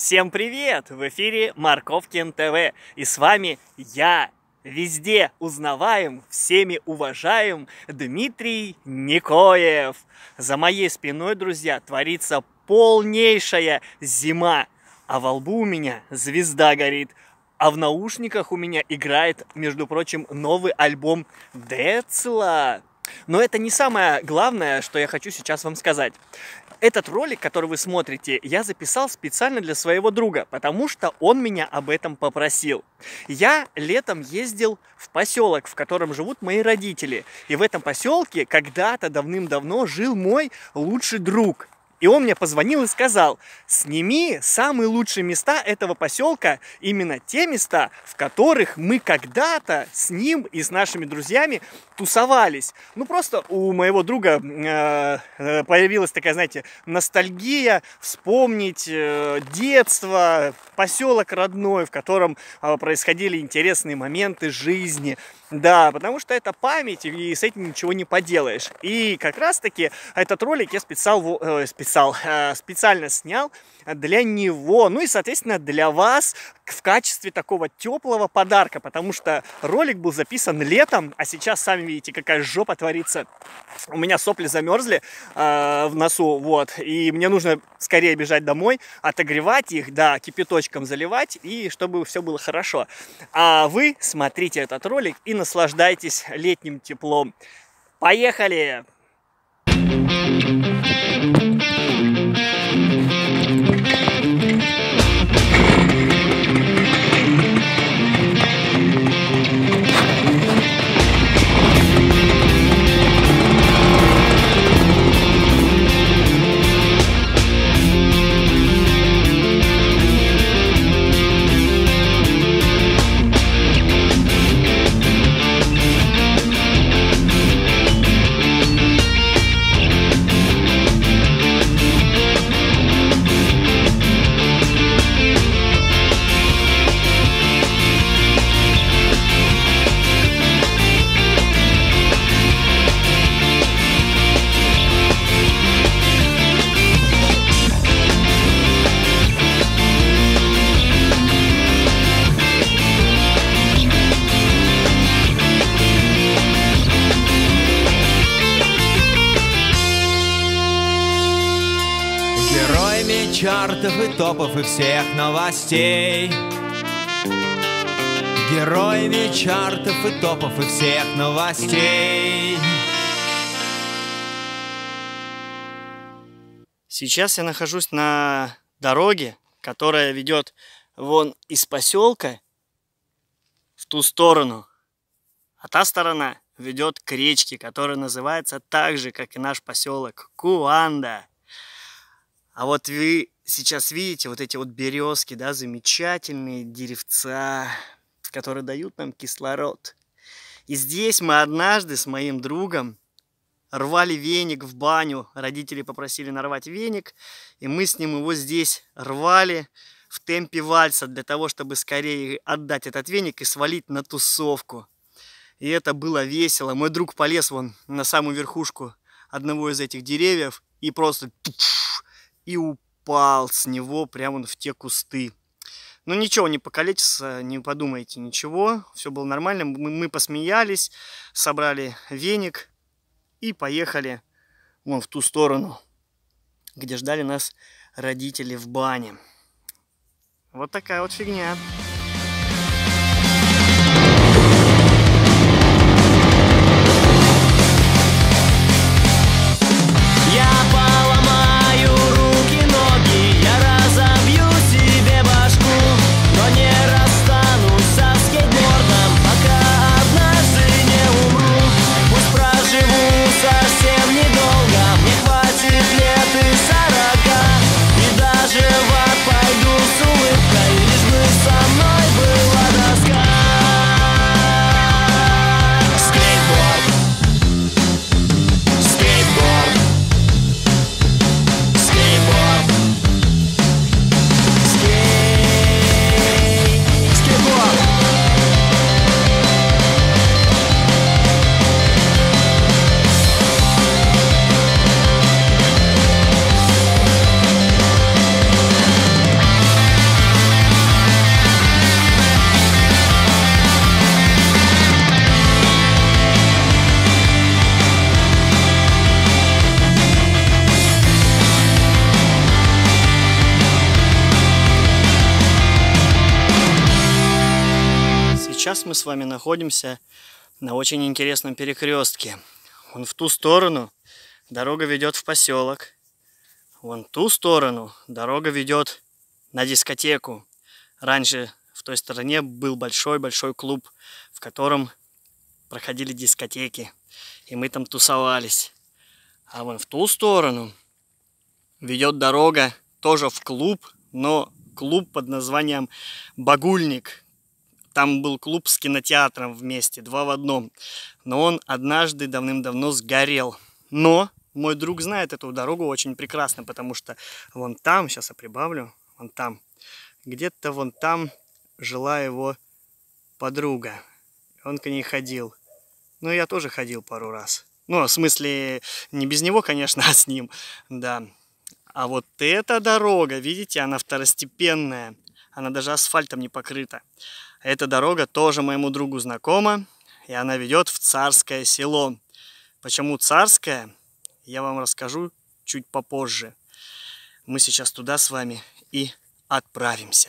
Всем привет! В эфире Морковкин ТВ. И с вами я, везде узнаваем, всеми уважаем Дмитрий Никоев. За моей спиной, друзья, творится полнейшая зима. А во лбу у меня звезда горит. А в наушниках у меня играет, между прочим, новый альбом Децла. Но это не самое главное, что я хочу сейчас вам сказать. Этот ролик, который вы смотрите, я записал специально для своего друга, потому что он меня об этом попросил. Я летом ездил в поселок, в котором живут мои родители. И в этом поселке когда-то давным-давно жил мой лучший друг. И он мне позвонил и сказал: сними самые лучшие места этого поселка, именно те места, в которых мы когда-то с ним и с нашими друзьями тусовались. Ну, просто у моего друга появилась такая, знаете, ностальгия, вспомнить детство, поселок родной, в котором происходили интересные моменты жизни. Да, потому что это память, и с этим ничего не поделаешь. И как раз-таки этот ролик я специально снял для него, ну и, соответственно, для вас в качестве такого теплого подарка, потому что ролик был записан летом, а сейчас, сами видите, какая жопа творится. У меня сопли замерзли в носу, вот, и мне нужно скорее бежать домой, отогревать их, да, кипяточком заливать, и чтобы все было хорошо. А вы смотрите этот ролик и наслаждайтесь летним теплом. Поехали! Чартов и топов и всех новостей. Героями чартов и топов и всех новостей. Сейчас я нахожусь на дороге, которая ведет вон из поселка в ту сторону. А та сторона ведет к речке, которая называется так же, как и наш поселок, Куанда. А вот вы сейчас видите вот эти вот березки, да, замечательные деревца, которые дают нам кислород. И здесь мы однажды с моим другом рвали веник в баню. Родители попросили нарвать веник, и мы с ним его здесь рвали в темпе вальса для того, чтобы скорее отдать этот веник и свалить на тусовку. И это было весело. Мой друг полез вон на самую верхушку одного из этих деревьев и просто... и упал с него прямо в те кусты. Ну ничего, не покалечится, не подумайте ничего. Все было нормально. Мы посмеялись, собрали веник и поехали вон в ту сторону, где ждали нас родители в бане. Вот такая вот фигня. Пойду с улыбкой, лишь бы со мной. сейчас мы с вами находимся на очень интересном перекрестке. Вон в ту сторону дорога ведет в поселок. Вон в ту сторону дорога ведет на дискотеку. Раньше в той стороне был большой-большой клуб, в котором проходили дискотеки. И мы там тусовались. А вон в ту сторону ведет дорога тоже в клуб, но клуб под названием «Багульник». Там был клуб с кинотеатром вместе, два в одном. Но он однажды давным-давно сгорел. Но мой друг знает эту дорогу очень прекрасно, потому что вон там, сейчас я прибавлю, вон там, где-то вон там жила его подруга. Он к ней ходил. Ну, я тоже ходил пару раз. Ну, в смысле, не без него, конечно, а с ним, да. А вот эта дорога, видите, она второстепенная. Она даже асфальтом не покрыта. Эта дорога тоже моему другу знакома, и она ведет в Царское село. Почему Царское, я вам расскажу чуть попозже. Мы сейчас туда с вами и отправимся.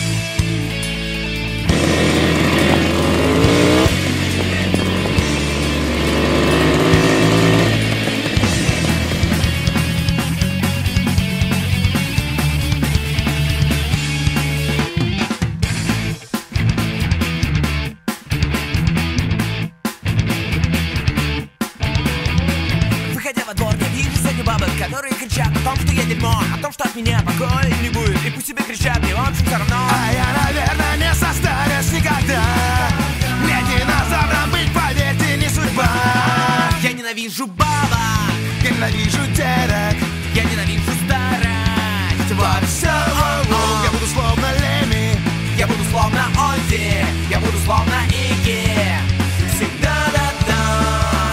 Которые кричат о том, что я дерьмо, о том, что от меня покоя не будет. И пусть себе кричат, мне в общем все равно. А я, наверное, не состарюсь никогда. Мне динозавром быть, поверьте, не судьба. Я ненавижу бабок, я ненавижу девок, я ненавижу старость. Вот все, я буду словно Леми, я буду словно Оззи, я буду словно Игги. Всегда да-да.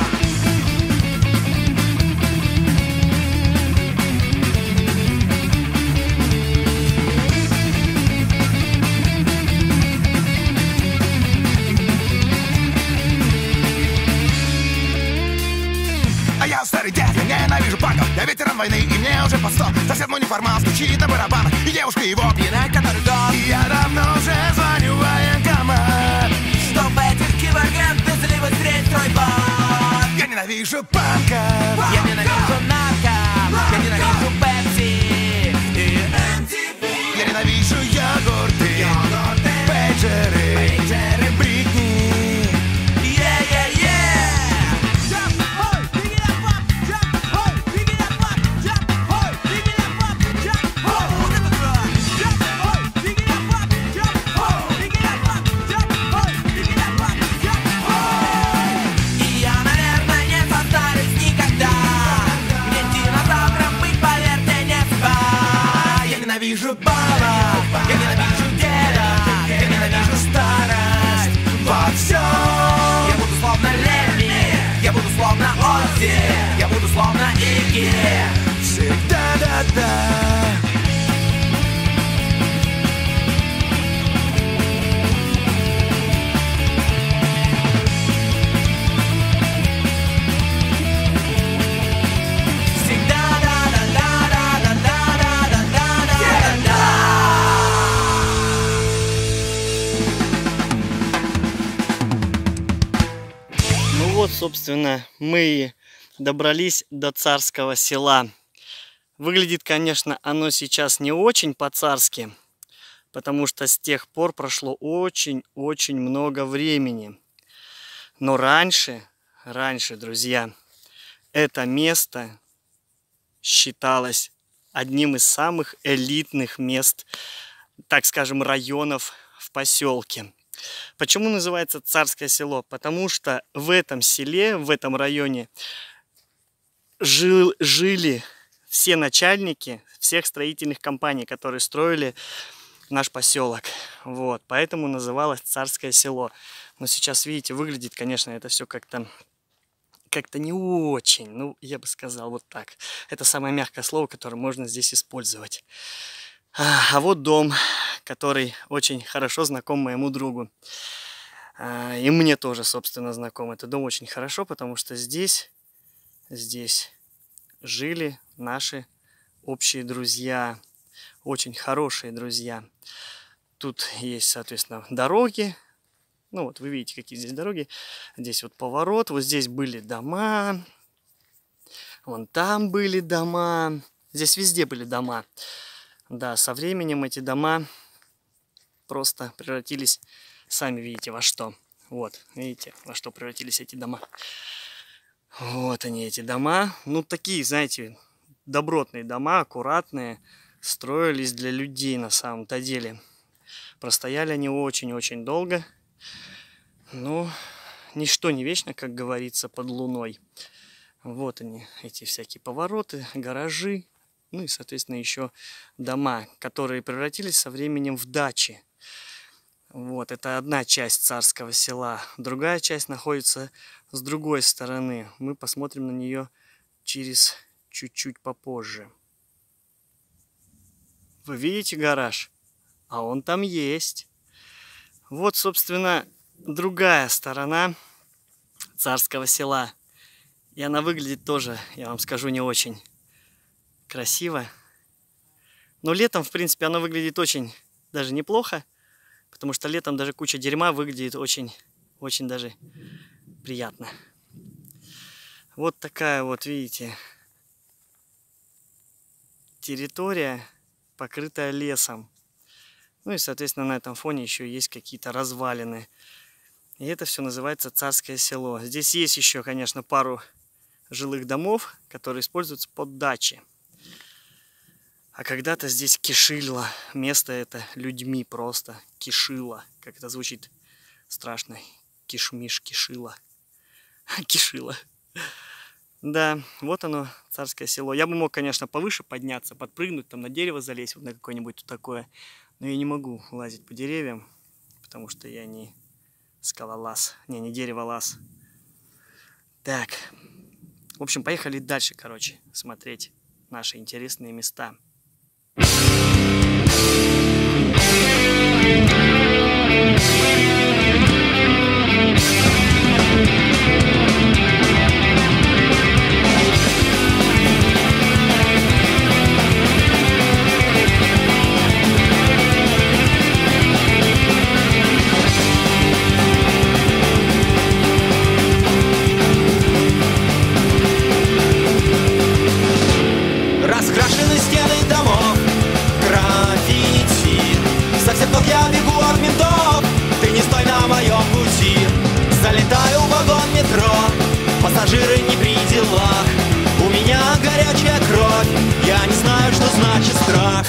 Я старый дед, я ненавижу панков. Я ветеран войны, и мне уже под 100. Сосед мой неформал стучит на барабанах, и девушка его пьяная, который год. И я давно уже звоню в военкомат, чтоб этих киборгов везли быстрее стройбот. Я ненавижу панков, я ненавижу нарков, я ненавижу Пепси и MTV. Я ненавижу йогурты, пейджеры, Бритни. Я ненавижу бабок, я ненавижу девок, я ненавижу старость. Вот все. Я буду словно Леми, я буду словно Оззи, я буду словно Игги. Всегда да-да. Вот, собственно, мы добрались до Царского села. Выглядит, конечно, оно сейчас не очень по-царски, потому что с тех пор прошло очень-очень много времени. Но раньше, друзья, это место считалось одним из самых элитных мест, так скажем, районов в поселке. Почему называется Царское село? Потому что в этом селе, в этом районе жили все начальники всех строительных компаний, которые строили наш поселок. Вот, поэтому называлось Царское село. Но сейчас, видите, выглядит, конечно, это все как-то не очень. Ну, я бы сказал вот так. Это самое мягкое слово, которое можно здесь использовать. А вот дом, который очень хорошо знаком моему другу. И мне тоже, собственно, знаком этот дом очень хорошо, потому что здесь жили наши общие друзья, очень хорошие друзья. Тут есть, соответственно, дороги, Ну вот, вы видите, какие здесь дороги. Здесь вот поворот, вот здесь были дома. Вон там были дома. Здесь везде были дома. Да, со временем эти дома просто превратились, сами видите, во что. Вот, видите, во что превратились эти дома. Вот они, эти дома. Ну, такие, знаете, добротные дома, аккуратные. Строились для людей на самом-то деле. Простояли они очень-очень долго. Но ничто не вечно, как говорится, под луной. Вот они, эти всякие повороты, гаражи. Ну и, соответственно, еще дома, которые превратились со временем в дачи. Вот, это одна часть Царского Села. Другая часть находится с другой стороны. Мы посмотрим на нее через чуть-чуть попозже. Вы видите гараж? А он там есть. Вот, собственно, другая сторона Царского Села. И она выглядит тоже, я вам скажу, не очень красиво. Но летом, в принципе, она выглядит очень даже неплохо. Потому что летом даже куча дерьма выглядит очень даже приятно. Вот такая вот, видите, территория, покрытая лесом. Ну и, соответственно, на этом фоне еще есть какие-то развалины. И это все называется Царское Село. Здесь есть еще, конечно, пару жилых домов, которые используются под дачи. А когда-то здесь кишило. Место это людьми просто кишило. Как это звучит страшно. Кишмиш, кишило. Кишило. Да, вот оно, Царское Село. Я бы мог, конечно, повыше подняться, подпрыгнуть, там на дерево залезть, вот на какое-нибудь такое. Но я не могу лазить по деревьям, потому что я не скалолаз. Не дереволаз. Так. В общем, поехали дальше, короче, смотреть наши интересные места. Раскрашены стены домов, граффити. Совсем как я бегу от ментов, ты не стой на моем пути. Залетаю в вагон метро, пассажиры не при делах. У меня горячая кровь, я не знаю, что значит страх.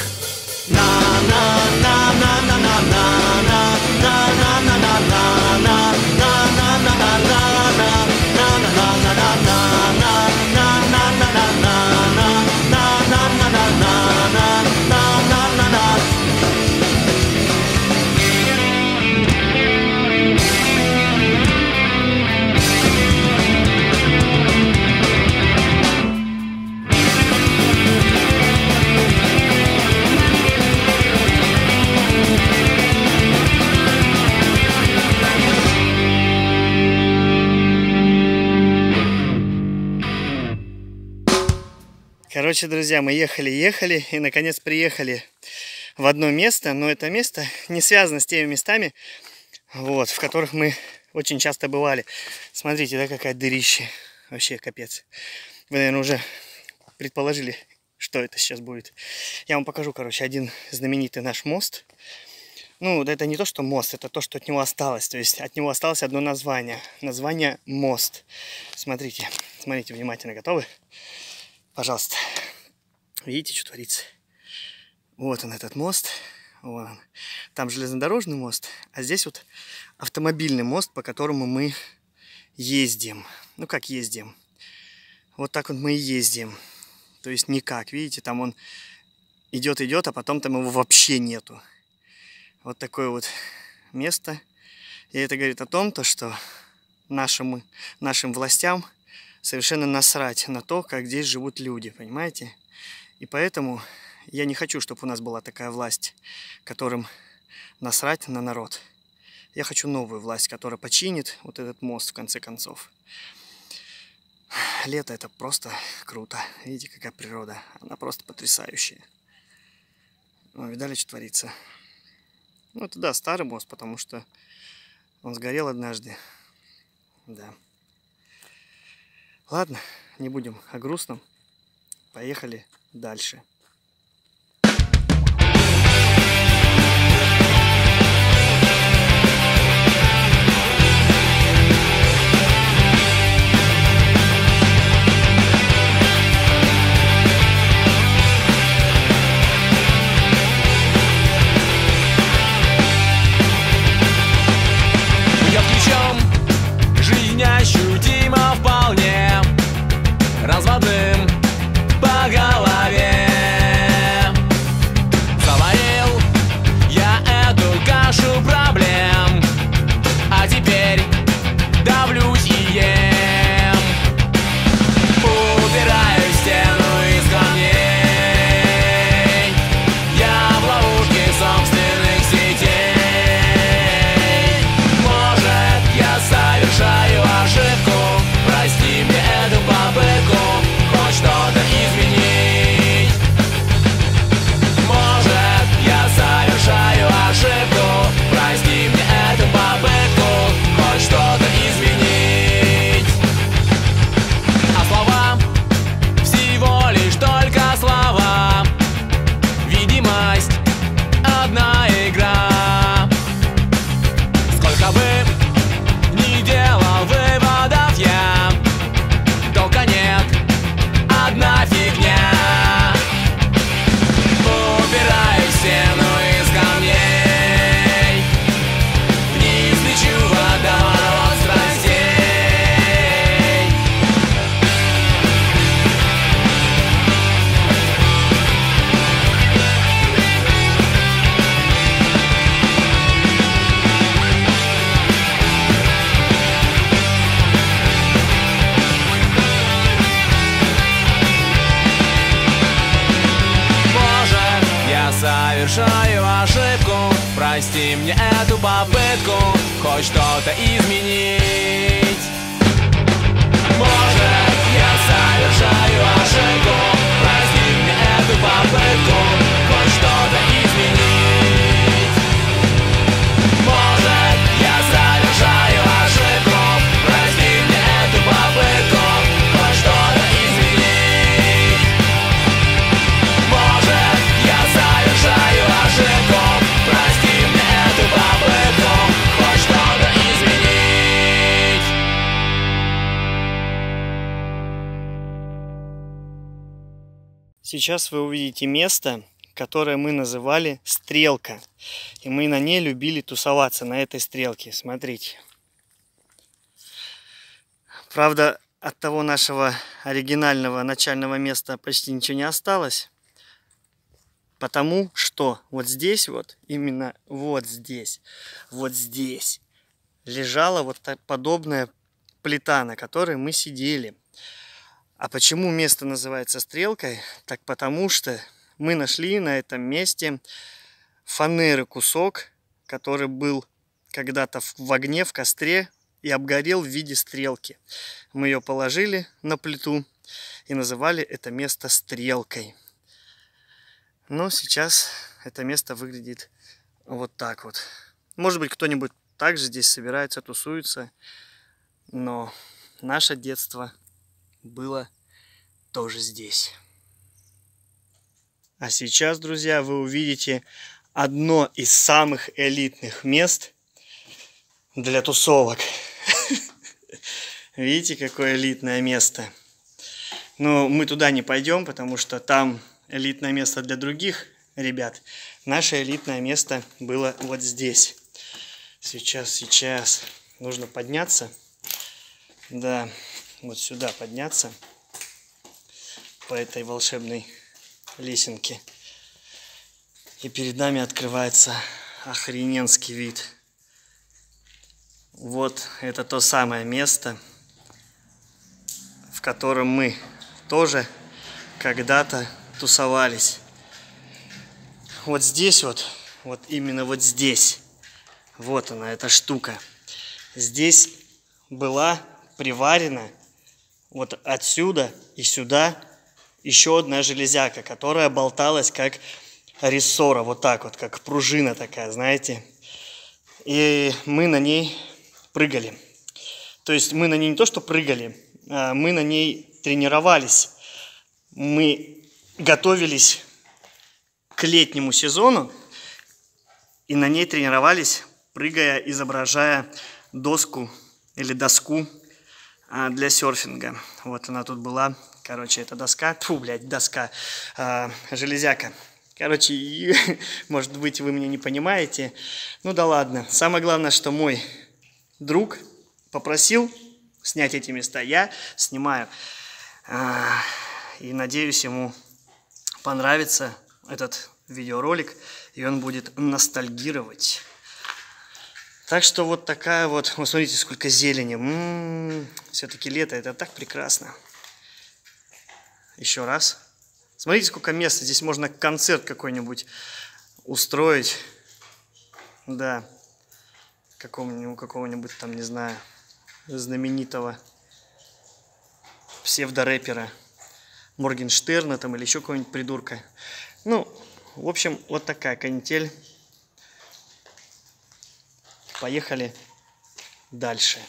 Короче, друзья, мы ехали и наконец приехали в одно место, но это место не связано с теми местами, вот, в которых мы очень часто бывали. Смотрите, да, какая дырища. Вообще капец. Вы, наверное, уже предположили, что это сейчас будет. Я вам покажу, короче, один знаменитый наш мост. Ну, это не то, что мост, это то, что от него осталось. То есть от него осталось одно название. Название мост. Смотрите, смотрите внимательно. Готовы? Пожалуйста. Видите, что творится? Вот он, этот мост. Вон он. Там железнодорожный мост, а здесь вот автомобильный мост, по которому мы ездим. Ну, как ездим? Вот так вот мы и ездим. То есть никак, видите, там он идет, а потом там его вообще нету. Вот такое вот место. И это говорит о том, что нашим властям совершенно насрать на то, как здесь живут люди, понимаете? И поэтому я не хочу, чтобы у нас была такая власть, которым насрать на народ. Я хочу новую власть, которая починит вот этот мост в конце концов. Лето это просто круто. Видите, какая природа. Она просто потрясающая. Ну, видали, что творится? Ну, это да, старый мост, потому что Он сгорел однажды. Да. Ладно, не будем о грустном. Поехали дальше. Жизнь ощутимо вполне разводным по голове. Заварил я эту кашу проблем, а теперь давлюсь и ем. Упираю в стену из камней, я в ловушке собственных сетей. Может, я совершаю ошибку, прости мне эту попытку хоть что-то изменить. Может, я совершаю ошибку, прости мне эту попытку хоть что-то изменить. А слова всего лишь только слова, видимость одна игра. Сколько бы не делал выводов я, только нет, одна фигня. Упираю в стену из камней, вниз лечу в водоворот страстей. Может, я совершаю ошибку, прости мне эту попытку хоть что-то изменить. Может, я совершаю ошибку, прости мне эту попытку хоть что-то изменить. Может, я совершаю ошибку, прости мне эту попытку хоть что-то изменить. Может, я совершаю ошибку, прости мне эту попытку хоть что-то изменить. Сейчас вы увидите место, которое мы называли Стрелка. И мы на ней любили тусоваться, на этой стрелке. Смотрите. Правда, от того нашего оригинального начального места почти ничего не осталось. Потому что вот здесь вот, именно вот здесь лежала вот подобная плита, на которой мы сидели. А почему место называется Стрелкой? Так потому что мы нашли на этом месте фанеры кусок, который был когда-то в огне, в костре и обгорел в виде стрелки. Мы ее положили на плиту и называли это место Стрелкой. Но сейчас это место выглядит вот так вот. Может быть, кто-нибудь также здесь собирается, тусуется, но наше детство было тоже здесь. А сейчас, друзья, вы увидите одно из самых элитных мест для тусовок. Видите, какое элитное место? Но мы туда не пойдем, потому что там элитное место для других ребят. Наше элитное место было вот здесь. Сейчас нужно подняться. Да, вот сюда подняться по этой волшебной лесенке. И перед нами открывается охрененский вид. Вот это то самое место, в котором мы тоже когда-то тусовались. Вот здесь вот именно вот здесь. Вот она, эта штука. Здесь была приварена вот отсюда и сюда еще одна железяка, которая болталась как рессора, вот так вот, как пружина такая, знаете. И мы на ней прыгали. То есть мы на ней не то что прыгали, мы на ней тренировались. Мы готовились к летнему сезону и на ней тренировались, прыгая, изображая доску или доску для серфинга. Вот она тут была. Короче, это доска. Тьфу, блядь, доска. Железяка. Короче, может быть, вы меня не понимаете. Ну да ладно. Самое главное, что мой друг попросил снять эти места. Я снимаю. И надеюсь, ему понравится этот видеоролик, и он будет ностальгировать. Так что вот такая вот... Вот смотрите, сколько зелени. Все-таки лето, это так прекрасно. Еще раз. Смотрите, сколько места. Здесь можно концерт какой-нибудь устроить. Да. Какого-нибудь там, не знаю, знаменитого псевдорэпера. Моргенштерна там или еще какого-нибудь придурка. Ну, в общем, вот такая канитель. Поехали дальше.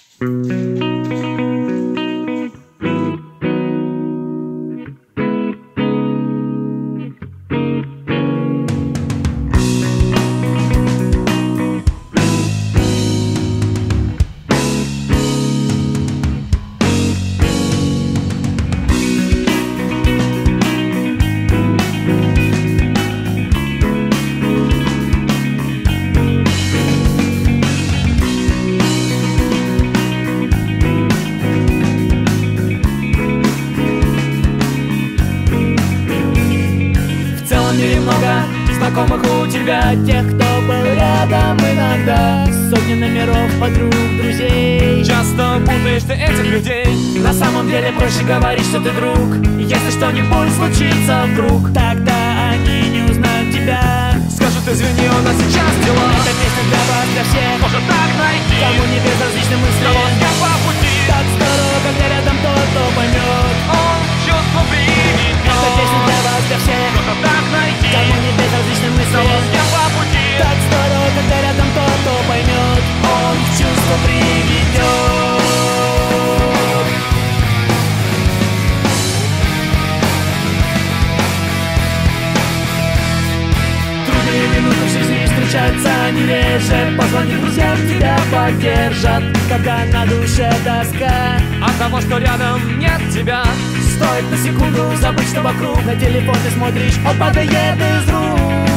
Знакомых у тебя, тех, кто был рядом иногда. Сотни номеров подруг, друзей. Часто путаешь ты этих людей. На самом деле проще говорить, что ты друг. Если что-нибудь случится вдруг, тогда они не узнают тебя. Скажут, извини, у нас сейчас дела. Эта песня для вас, для всех. Может так найти, кому не безразличны мысли. кого я по пути. Так здорово, когда рядом тот, кто поймет. Он чувство приведет. Эта песня для вас, для всех. Может так найти, кому не безразличны мысли. кого я по пути. Так здорово, когда рядом тот, кто поймет. Он в чувство приведет. Трудные минуты в жизни встречаются не реже. Позвони друзьям, тебя поддержат, когда на душе тоска от того, что рядом нет тебя. Стоит на секунду забыть, что вокруг. На телефон ты смотришь, он падает из рук.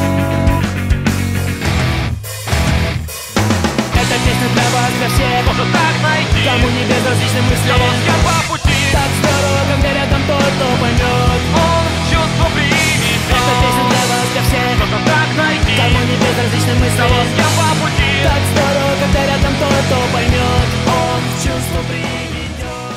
Эта песня для вас, для всех. Может так найти, кому не безразличны мысли. кого я по пути. Так здорово, когда рядом тот, кто поймет. Он чувство приведет. Эта песня для вас, для всех. Может так найти, кому не безразличны мысли. кого я по пути. Так здорово, когда рядом тот, кто поймет. Он в чувство приведет.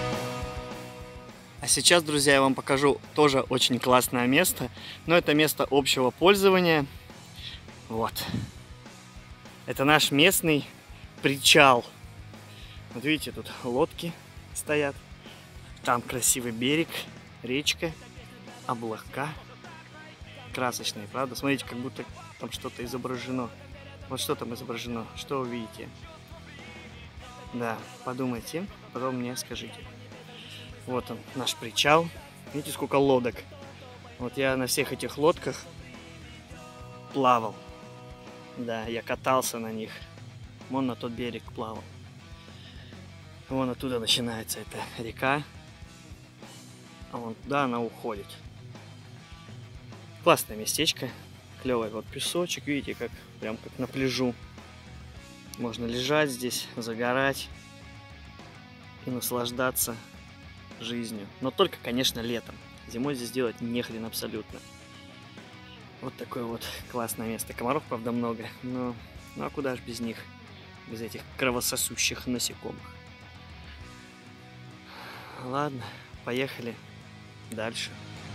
А сейчас, друзья, я вам покажу тоже очень классное место. Но это место общего пользования. Вот. Это наш местный причал. Вот видите, тут лодки стоят. Там красивый берег, речка, облака. Красочные, правда? Смотрите, как будто там что-то изображено. Вот что там изображено, что вы видите? Да, подумайте, потом мне скажите. Вот он, наш причал. Видите, сколько лодок? Вот я на всех этих лодках плавал. Да, я катался на них. Вон на тот берег плавал. Вон оттуда начинается эта река. А вон туда она уходит. Классное местечко. Клевый вот песочек. Видите, как прям как на пляжу. Можно лежать здесь, загорать и наслаждаться жизнью. Но только, конечно, летом. Зимой здесь делать не хрен абсолютно. Вот такое вот классное место. Комаров, правда, много, но ну а куда ж без них? Без этих кровососущих насекомых. Ладно, поехали дальше.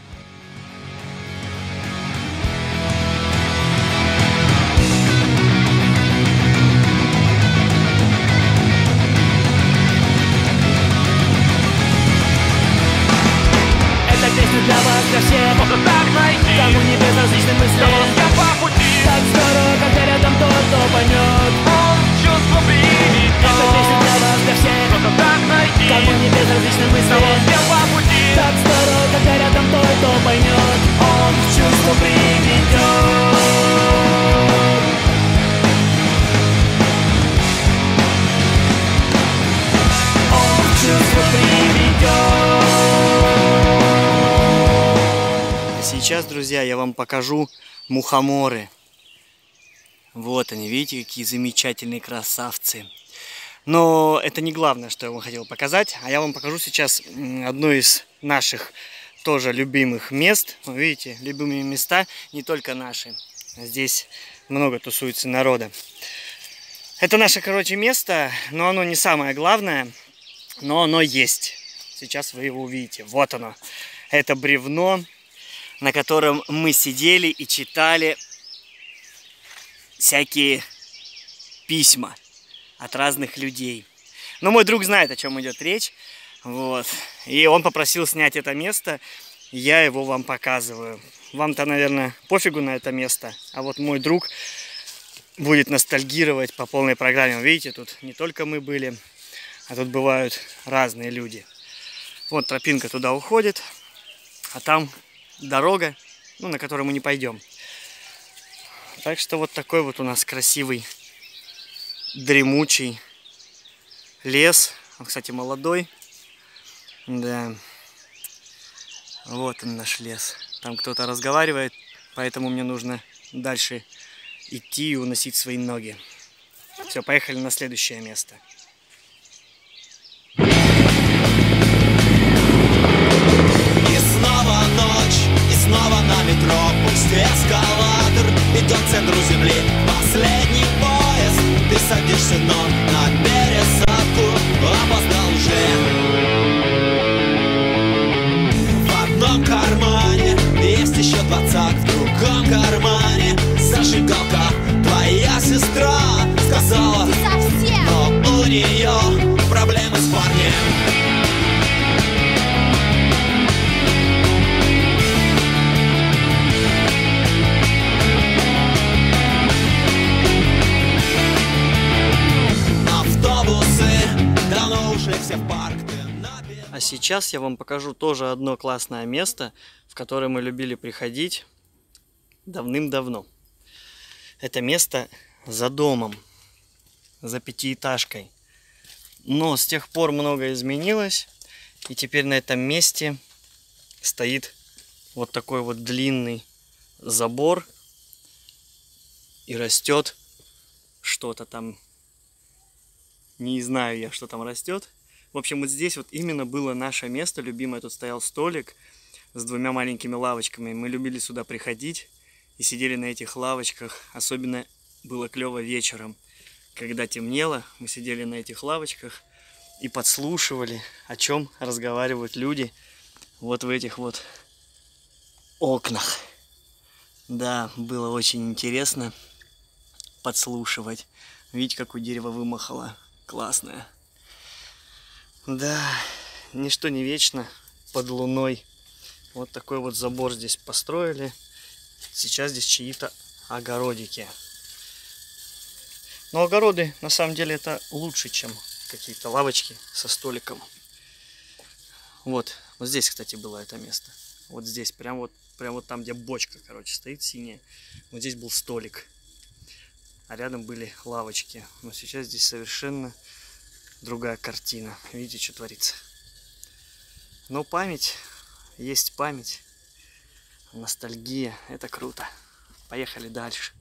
Для вас, для всех. Может так найти, кому не безразличны мысли. кого я по пути. Так здорово, когда рядом тот, кто поймет. Он чувство приведет. Эта песня сейчас, друзья, я вам покажу мухоморы. Вот они, видите, какие замечательные красавцы. Но это не главное, что я вам хотел показать. А я вам покажу сейчас одно из наших тоже любимых мест. Вы видите, любимые места не только наши. Здесь много тусуется народа. Это наше, короче, место, но оно не самое главное, но оно есть. Сейчас вы его увидите. Вот оно. Это бревно, на котором мы сидели и читали всякие письма от разных людей. Но мой друг знает, о чем идет речь. Вот. И он попросил снять это место. Я его вам показываю. Вам-то, наверное, пофигу на это место. А вот мой друг будет ностальгировать по полной программе. Видите, тут не только мы были, а тут бывают разные люди. Вот тропинка туда уходит. А там дорога, ну, на которой мы не пойдем. Так что вот такой вот у нас красивый, дремучий лес. Он, кстати, молодой. Да. Вот он, наш лес. Там кто-то разговаривает, поэтому мне нужно дальше идти и уносить свои ноги. Все, поехали на следующее место. Снова на метро, пусть эскалатор идет к центру земли. Последний поезд, ты садишься, но на пересадку опоздал уже. В одном кармане есть еще 20, в другом кармане зажигалка. Твоя сестра сказала, но у нее проблемы с парнем. А сейчас я вам покажу тоже одно классное место, в которое мы любили приходить давным-давно. Это место за домом, за пятиэтажкой. Но с тех пор многое изменилось, и теперь на этом месте стоит вот такой вот длинный забор, и растет что-то там. Не знаю я, что там растет. В общем, вот здесь вот именно было наше место любимое. Тут стоял столик с двумя маленькими лавочками. Мы любили сюда приходить и сидели на этих лавочках. Особенно было клево вечером. Когда темнело, мы сидели на этих лавочках и подслушивали, о чем разговаривают люди вот в этих вот окнах. Да, было очень интересно подслушивать. Видите, как у дерева вымахало. Классная. Да, ничто не вечно под луной. Вот такой вот забор здесь построили. Сейчас здесь чьи-то огородики. Но огороды, на самом деле, это лучше, чем какие-то лавочки со столиком. Вот здесь, кстати, было это место. Вот здесь, прям вот там, где бочка, короче, стоит синяя. Вот здесь был столик. А рядом были лавочки. Но сейчас здесь совершенно другая картина. Видите, что творится. Но память, есть память. Ностальгия. Это круто. Поехали дальше.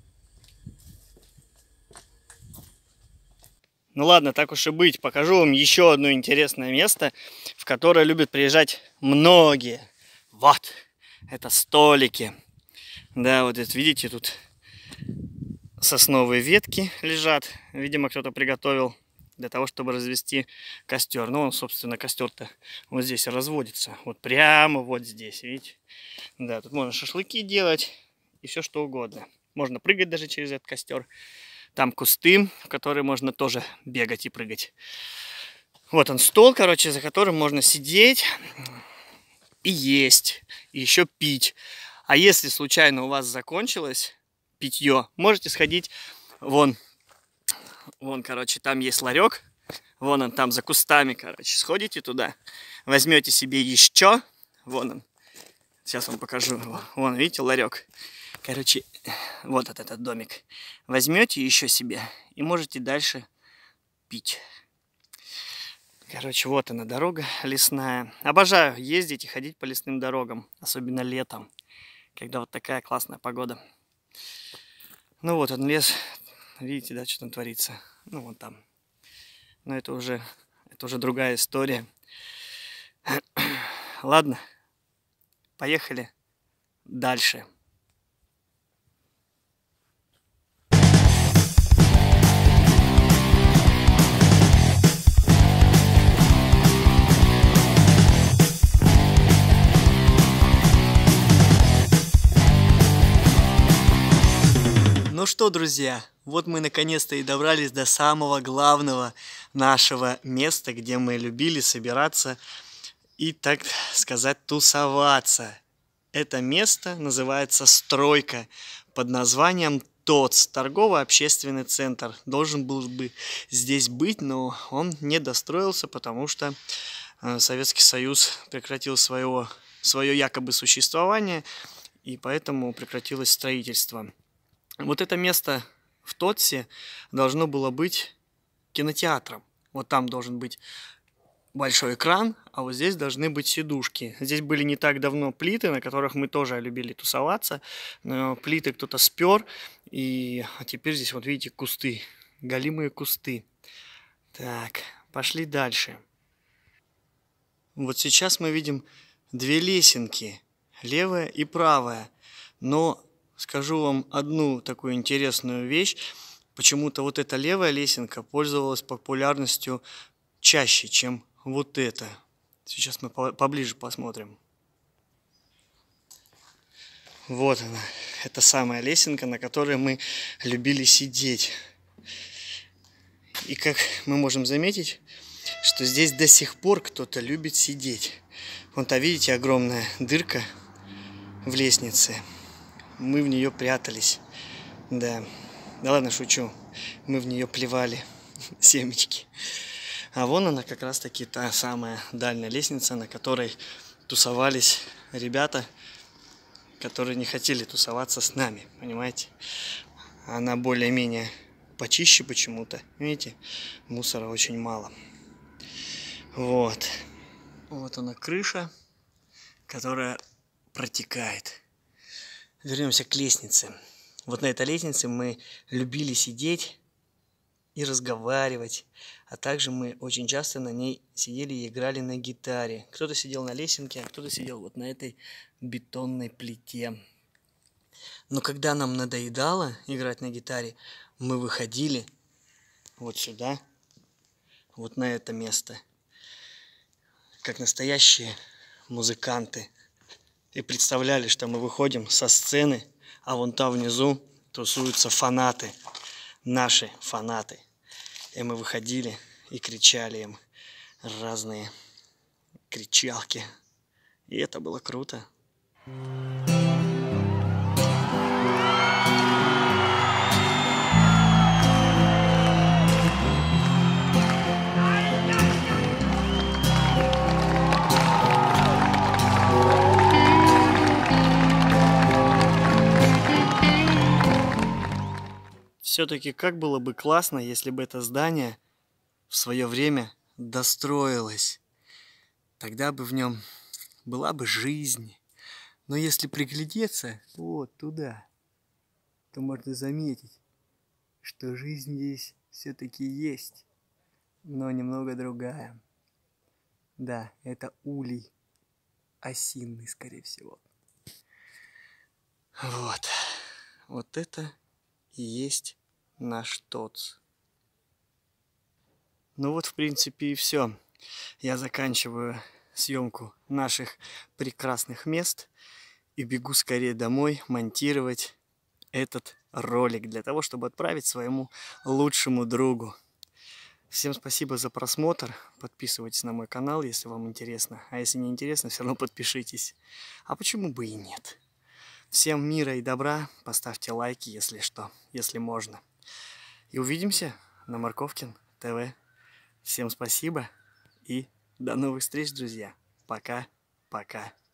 Ну ладно, так уж и быть. Покажу вам еще одно интересное место, в которое любят приезжать многие. Вот. Это столики. Да, вот это, видите, тут сосновые ветки лежат. Видимо, кто-то приготовил для того, чтобы развести костер. Ну, он, собственно, костер-то вот здесь разводится. Вот прямо вот здесь, видите? Да, тут можно шашлыки делать и все что угодно. Можно прыгать даже через этот костер. Там кусты, в которые можно тоже бегать и прыгать. Вот он стол, короче, за которым можно сидеть и есть, и еще пить. А если случайно у вас закончилось питье, можете сходить вон, короче, там есть ларек, вон он там за кустами, короче, сходите туда, возьмете себе еще, вон он, сейчас вам покажу его, вон, видите, ларек, короче, вот этот домик, возьмете еще себе и можете дальше пить. Короче, вот она дорога лесная. Обожаю ездить и ходить по лесным дорогам, особенно летом. когда вот такая классная погода. Ну вот он лес, видите, да, что там творится. Ну вон там. Но это уже другая история. Ладно, поехали дальше. Ну что, друзья, вот мы наконец-то и добрались до самого главного нашего места, где мы любили собираться и, так сказать, тусоваться. Это место называется «Стройка» под названием ТОЦ, торгово-общественный центр. Должен был бы здесь быть, но он не достроился, потому что Советский Союз прекратил свое якобы существование, и поэтому прекратилось строительство. Вот это место в ТОЦе должно было быть кинотеатром. Вот там должен быть большой экран, а вот здесь должны быть сидушки. Здесь были не так давно плиты, на которых мы тоже любили тусоваться. Но плиты кто-то спер, а теперь здесь, вот видите, кусты, голимые кусты. Так, пошли дальше. Вот сейчас мы видим две лесенки, левая и правая. Но скажу вам одну такую интересную вещь. Почему-то вот эта левая лесенка пользовалась популярностью чаще, чем вот эта. Сейчас мы поближе посмотрим. Вот она. Это самая лесенка, на которой мы любили сидеть. И как мы можем заметить, что здесь до сих пор кто-то любит сидеть. Вон там, видите, огромная дырка в лестнице. Мы в нее прятались. Да ладно, шучу. Мы в нее плевали семечки. А вон она как раз таки та самая дальняя лестница, на которой тусовались ребята, которые не хотели тусоваться с нами. Понимаете? Она более-менее почище почему-то. Видите? Мусора очень мало. Вот. Вот она крыша, которая протекает. Вернемся к лестнице. Вот на этой лестнице мы любили сидеть и разговаривать, а также мы очень часто на ней сидели и играли на гитаре. Кто-то сидел на лесенке, а кто-то сидел вот на этой бетонной плите. Но когда нам надоедало играть на гитаре, мы выходили вот сюда, вот на это место, как настоящие музыканты. И представляли, что мы выходим со сцены, а вон там внизу тусуются фанаты, наши фанаты. И мы выходили и кричали им разные кричалки. И это было круто. Все-таки как было бы классно, если бы это здание в свое время достроилось. Тогда бы в нем была бы жизнь. Но если приглядеться вот туда, то можно заметить, что жизнь здесь все-таки есть, но немного другая. Да, это улей осинный, скорее всего. Вот это и есть наш ТОЦ. Ну вот, в принципе, и все. Я заканчиваю съемку наших прекрасных мест и бегу скорее домой монтировать этот ролик для того, чтобы отправить своему лучшему другу. Всем спасибо за просмотр. Подписывайтесь на мой канал, если вам интересно. А если не интересно, все равно подпишитесь. А почему бы и нет? Всем мира и добра. Поставьте лайки, если что, если можно. И увидимся на Морковкин ТВ. Всем спасибо и до новых встреч, друзья. Пока-пока.